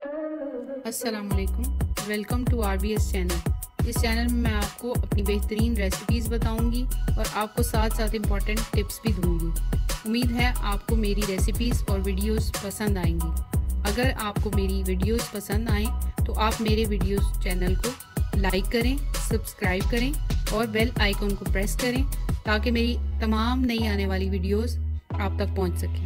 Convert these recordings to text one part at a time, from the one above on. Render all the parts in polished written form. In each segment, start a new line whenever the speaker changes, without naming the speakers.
अस्सलाम वालेकुम, welcome to RBS channel. इस चैनल में मैं आपको अपनी बेहतरीन रेसिपीज़ बताऊंगी और आपको साथ साथ इम्पॉर्टेंट टिप्स भी दूंगी। उम्मीद है आपको मेरी रेसिपीज़ और वीडियोस पसंद आएंगी। अगर आपको मेरी वीडियोस पसंद आएँ तो आप मेरे वीडियोस चैनल को लाइक करें, सब्सक्राइब करें और बेल आइकन को प्रेस करें ताकि मेरी तमाम नई आने वाली वीडियोस आप तक पहुंच सकें।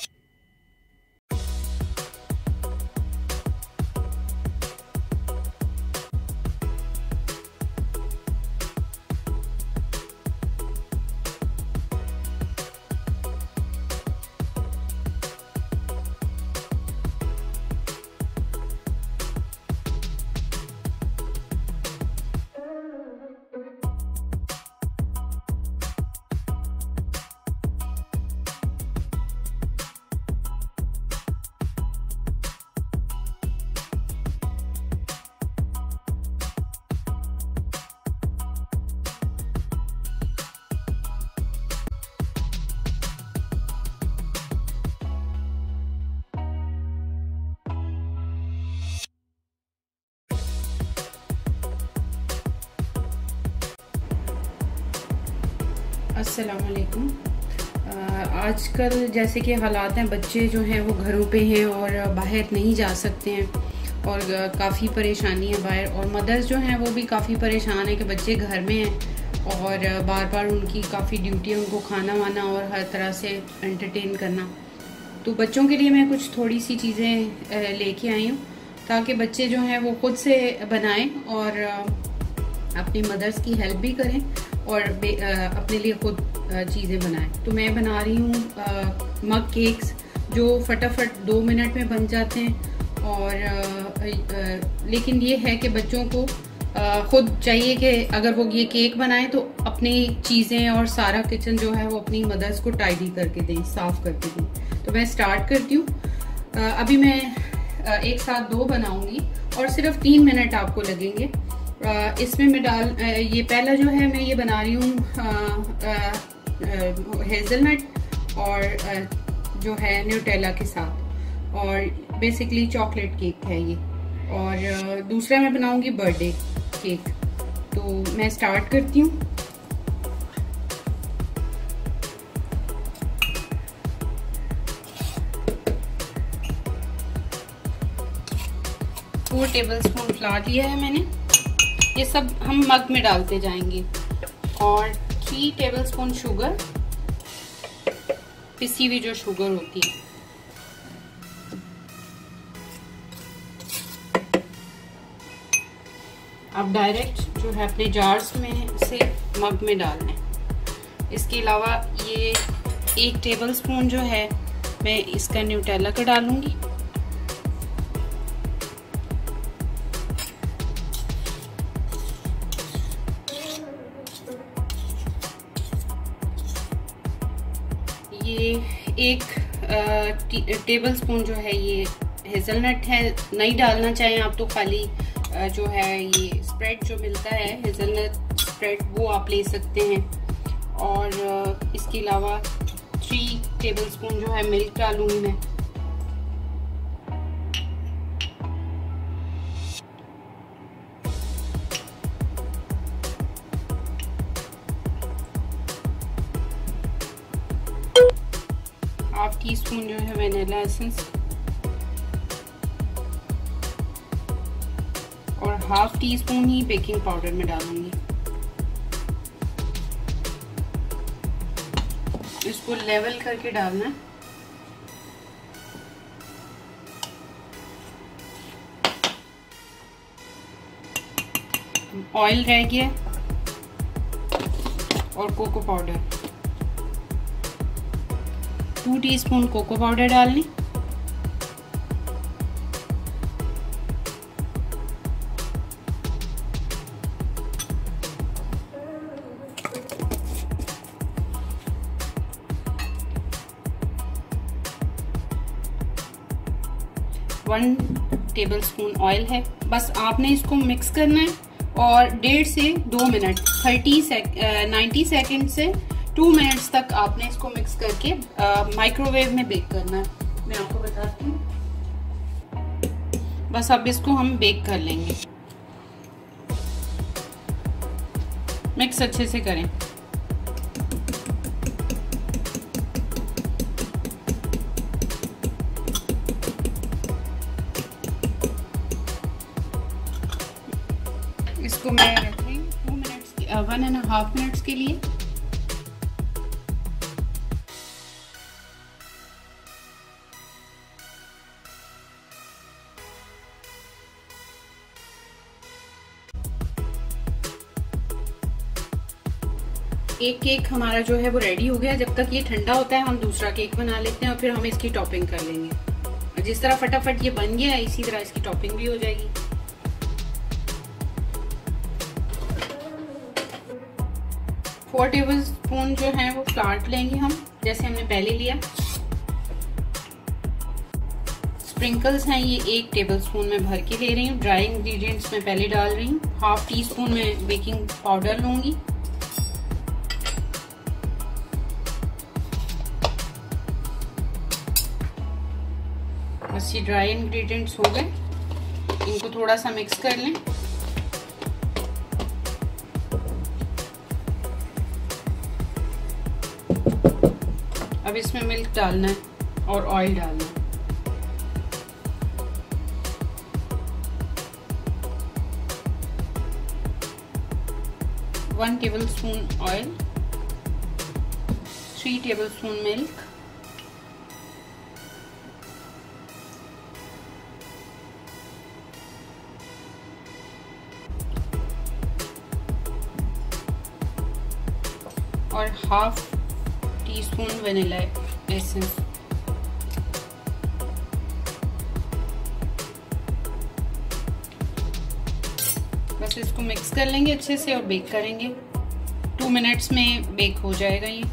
अस्सलाम वालेकुम। आजकल जैसे कि हालात हैं, बच्चे जो हैं वो घरों पे हैं और बाहर नहीं जा सकते हैं और काफ़ी परेशानी है बाहर, और मदर्स जो हैं वो भी काफ़ी परेशान है कि बच्चे घर में हैं और बार बार उनकी काफ़ी ड्यूटी है, उनको खाना वाना और हर तरह से एंटरटेन करना। तो बच्चों के लिए मैं कुछ थोड़ी सी चीज़ें लेके आई हूँ ताकि बच्चे जो हैं वो खुद से बनाएं और अपनी मदर्स की हेल्प भी करें और अपने लिए खुद चीज़ें बनाएं। तो मैं बना रही हूँ मग केक्स जो फटाफट 2 मिनट में बन जाते हैं। और लेकिन ये है कि बच्चों को खुद चाहिए कि अगर वो ये केक बनाएं तो अपनी चीज़ें और सारा किचन जो है वो अपनी मदर्स को टाइडी करके दें, साफ करके दें। तो मैं स्टार्ट करती हूँ। अभी मैं एक साथ 2 बनाऊंगी और सिर्फ 3 मिनट आपको लगेंगे। इसमें मैं ये पहला जो है मैं ये बना रही हूँ हेज़लनट और जो है न्यूटेला के साथ, और बेसिकली चॉकलेट केक है ये। और दूसरा मैं बनाऊंगी बर्थडे केक। तो मैं स्टार्ट करती हूँ। फोर टेबलस्पून फ्लावर लिया है मैंने। ये सब हम मग में डालते जाएंगे। और 3 टेबलस्पून शुगर, पिसी हुई जो शुगर होती है। अब डायरेक्ट जो है अपने जार्स में से मग में डालना है। इसके अलावा ये 1 टेबलस्पून जो है मैं इसका न्यूटेला का डालूंगी। ये 1 टेबलस्पून जो है ये हेज़लनट है। नहीं डालना चाहें आप तो खाली जो है ये स्प्रेड जो मिलता है हेज़लनट स्प्रेड वो आप ले सकते हैं। और इसके अलावा 3 टेबलस्पून जो है मिल्क डालूंगी मैं। हाफ टी स्पून जो है वैनिला एसेंस और हाफ टी स्पून ही बेकिंग पाउडर में डालूंगी। इसको लेवल करके डालना है। ऑयल रह गया और cocoa powder, 2 teaspoon cocoa powder डालनी। वन टेबलस्पून ऑयल है। बस आपने इसको मिक्स करना है और 1.5 से 2 मिनट 90 सेकेंड से 2 मिनट्स तक आपने इसको मिक्स करके माइक्रोवेव में बेक करना है। मैं आपको बताती हूँ। बस अब इसको हम बेक कर लेंगे। मिक्स अच्छे से करें। इसको मैं रख रही हूँ 2 मिनट्स 1.5 मिनट्स के लिए। एक केक हमारा जो है वो रेडी हो गया। जब तक ये ठंडा होता है हम दूसरा केक बना लेते हैं और फिर हम इसकी टॉपिंग कर लेंगे। जिस तरह फटाफट ये बन गया इसी तरह इसकी टॉपिंग भी हो जाएगी। 4 टेबलस्पून जो है वो फ्लावर लेंगे हम, जैसे हमने पहले लिया। स्प्रिंकल्स हैं ये 1 टेबलस्पून में भर के ले रही हूँ। ड्राई इंग्रेडिएंट्स में पहले डाल रही हूँ। 1/2 टीस्पून में बेकिंग पाउडर लूंगी। बस ये ड्राई इंग्रेडिएंट्स हो गए, इनको थोड़ा सा मिक्स कर लें। अब इसमें मिल्क डालना है और ऑयल डालना है। One tablespoon oil, 3 tablespoon milk, और 1/2 टीस्पून वनीला एसेंस। बस इसको मिक्स कर लेंगे अच्छे से और बेक करेंगे। 2 मिनट्स में बेक हो जाएगा ये।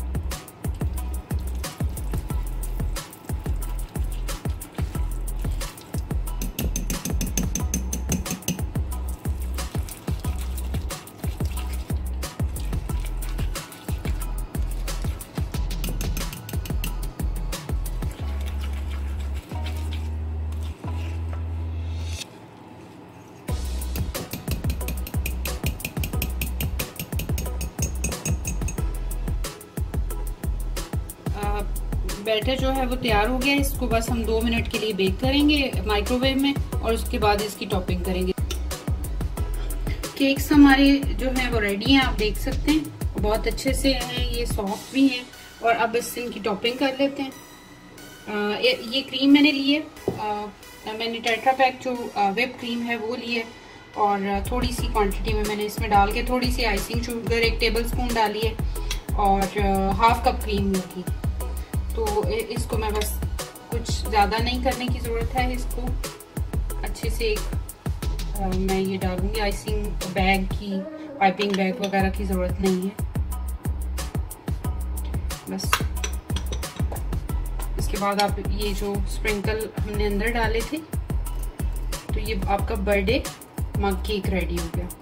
बैटर जो है वो तैयार हो गया। इसको बस हम 2 मिनट के लिए बेक करेंगे माइक्रोवेव में और उसके बाद इसकी टॉपिंग करेंगे। केक्स हमारे जो है वो रेडी हैं, आप देख सकते हैं बहुत अच्छे से हैं, ये सॉफ्ट भी हैं। और अब इससे इनकी टॉपिंग कर लेते हैं। ये क्रीम मैंने ली है, मैंने टेट्रा पैक जो व्हिप क्रीम है वो ली है और थोड़ी सी क्वांटिटी में मैंने इसमें डाल के थोड़ी सी आइसिंग शुगर 1 टेबलस्पून डाली है और 1/2 कप क्रीम ली थी। तो इसको मैं बस कुछ ज़्यादा नहीं करने की ज़रूरत है। इसको अच्छे से मैं ये डालूंगी। आइसिंग बैग की, पाइपिंग बैग वगैरह की ज़रूरत नहीं है। बस इसके बाद आप ये जो स्प्रिंकल हमने अंदर डाले थे, तो ये आपका बर्थडे मग केक रेडी हो गया।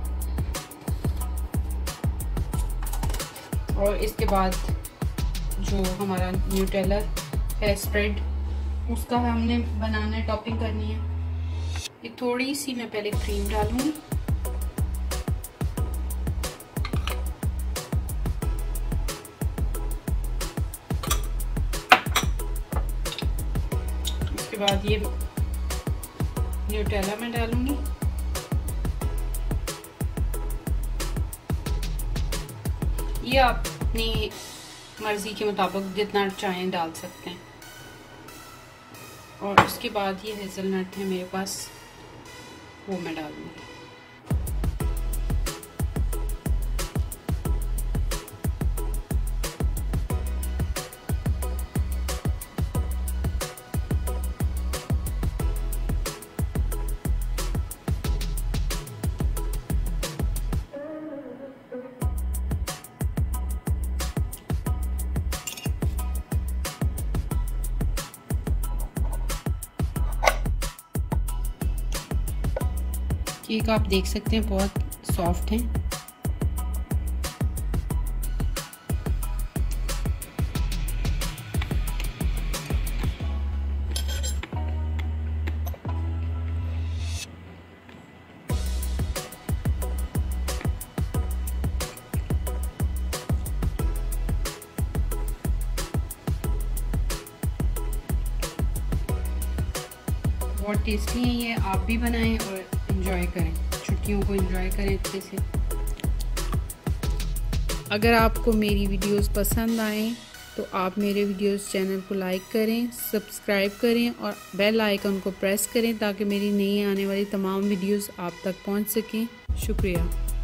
और इसके बाद जो हमारा न्यूटेला है स्प्रेड, उसका हमने बनाना है, टॉपिंग करनी है। ये थोड़ी सी मैं पहले क्रीम डालूंगी। उसके बाद ये न्यूटेला मैं डालूंगी। ये आप अपनी मर्जी के मुताबिक जितना चाहें डाल सकते हैं। और उसके बाद ये हेज़लनट है मेरे पास, वो मैं डालूंगी। केक आप देख सकते हैं बहुत सॉफ्ट है। बहुत टेस्टी हैं ये, आप भी बनाएं और एंजॉय करें, छुट्टियों को एंजॉय करें अच्छे से। अगर आपको मेरी वीडियोस पसंद आएँ तो आप मेरे वीडियोस चैनल को लाइक करें, सब्सक्राइब करें और बेल आइकन को प्रेस करें ताकि मेरी नई आने वाली तमाम वीडियोस आप तक पहुंच सकें। शुक्रिया।